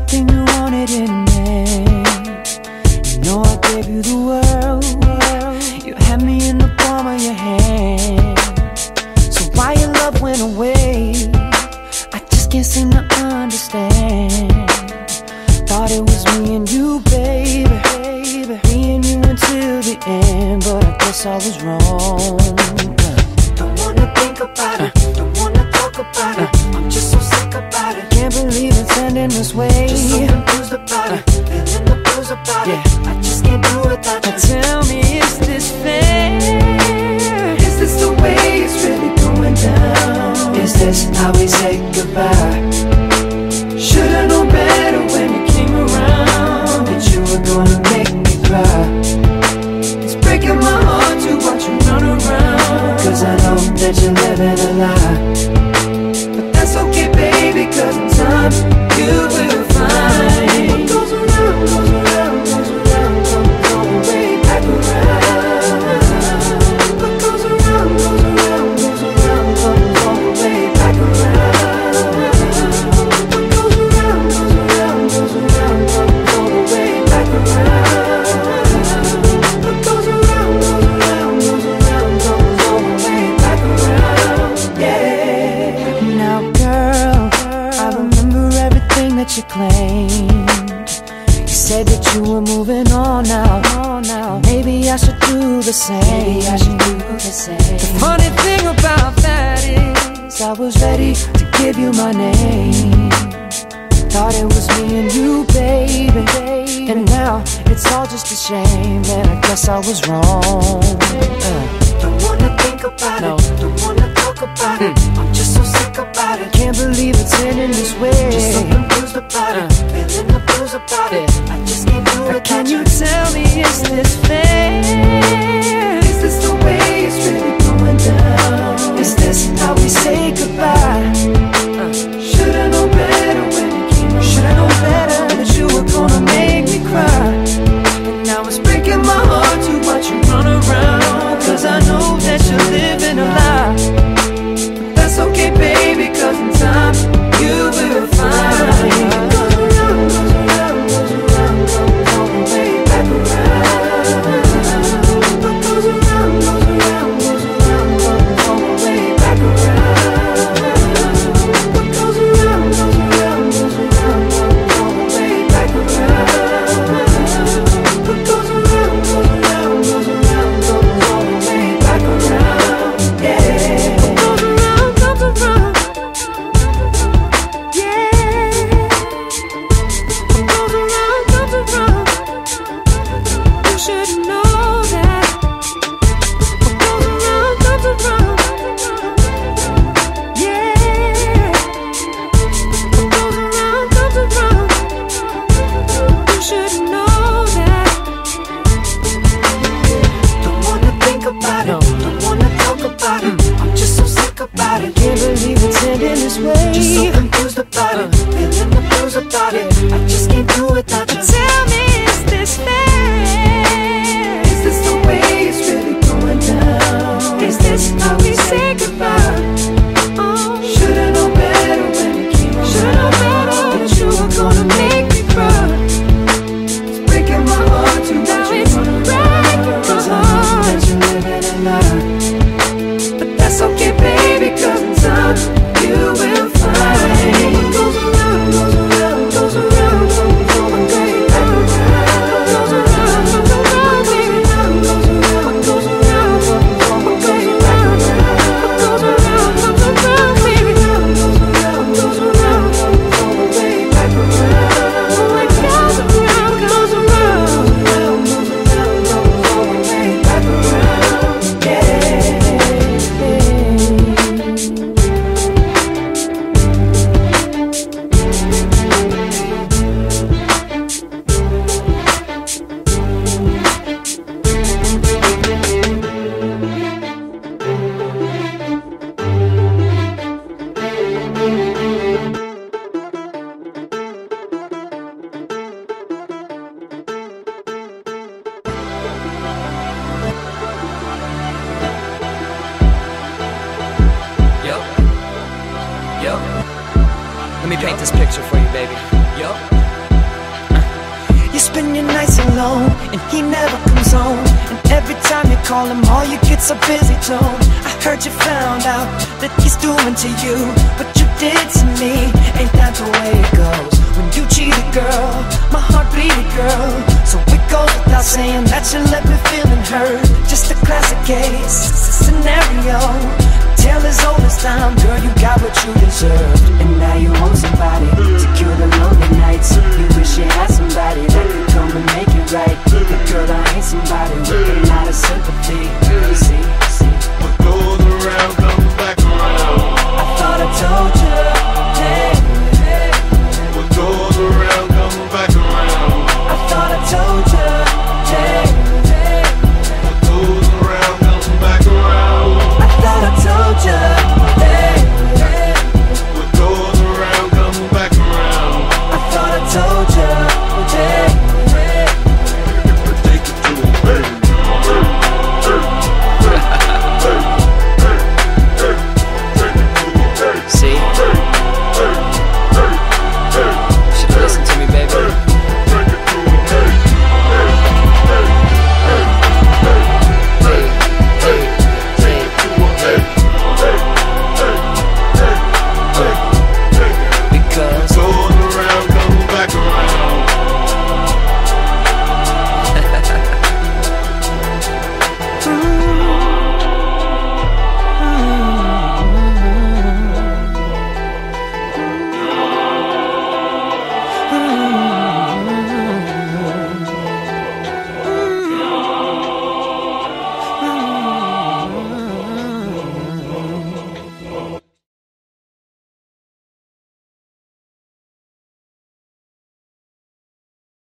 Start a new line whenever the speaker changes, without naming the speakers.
everything you wanted in me. You know I gave you the world. You had me in the palm of your hand. So why your love went away, I just can't seem to understand. Thought it was me and you, baby, me and you until the end, but I guess I was wrong. Don't wanna think about it, don't wanna talk about it. I'm just so sick about it. Can't believe it's ending this way. Just so confused about it, feeling the blues about it. I just can't do without you. Tell me, is this fair? Is this the way it's really going down? Is this how we say goodbye? Should've known better when you came around, that you were gonna make me cry. It's breaking my heart to watch you run around, cause I know that you're living a lie. But that's okay, baby, cause in time you will find what goes around, goes around, goes around, comes all the way back around. What goes around, goes around, goes around, comes all the way back around. What goes around, goes around, goes around, comes all the way back around. What goes around, goes around, goes around, comes all the way back around. Yeah. Now girl, I remember everything that you claimed. You said that you were moving on now. Maybe I should do the same. The funny thing about that is I was ready to give you my name. Thought it was me and you, baby, and now it's all just a shame. And I guess I was wrong. Don't wanna think about it, don't wanna talk about it. I'm just so sick about it. Can't believe it's ending this way. Just so confused about it, feeling the blues about it. I just can't do it. Can you tell me, is this fair? Is this the way it's really going down? Is this how we say goodbye? Should've known better when you came around. Should've known better that you were gonna make me cry. And now it's breaking my heart to watch you run around, cause I know that you're living a lie. But that's okay, baby, cause in time you will find what goes around, goes around, goes around, comes all the way back around. What goes around, goes around, goes around, comes all the way back around. What goes around, goes around, goes around, comes all the way back around. What goes around, goes around, goes around, comes all the way back around. Yeah. What goes around, comes around. Yeah. What goes around, comes around. You should know that. What goes around, comes around. Yeah. What goes around, comes around. You should know that. Don't wanna think about it, don't wanna talk about it. I'm just so sick about it. Can't believe it's ending this way. Just so confused about it, feeling the blues about it. I just can't do without you. Tell me, is this fair? Is this the way it's really going down? Is this how we say goodbye? Oh, should've known better when you came around. Should've known better that you were gonna make me cry. It's breaking my heart to watch you run around, cause I know that you're living a lie. But that's okay, baby, cause in time you will find what goes around, goes around, goes around, comes all the way back around. What goes around, comes around, baby, goes around, what goes around, comes all the way back around. What goes around, comes around, baby, goes around, goes around, comes all the way back around. What goes around, goes around, goes around, comes all the way back around. Yeah.
Yo, let me paint this picture for you, baby. Yo,
spend your nights alone, and he never comes home. And every time you call him, all you get's a busy tone. I heard you found out that he's doing to you what you did to me. Ain't that the way it goes? When you cheated, girl, my heart bleeded, girl. So it goes without saying that you left me feeling hurt. Just a classic case, scenario. Tale as old as time, girl, you got what you deserved. And now you want somebody to cure the lonely nights. You wish you had somebody that could come and make it right. But girl, I ain't somebody with a lot of sympathy.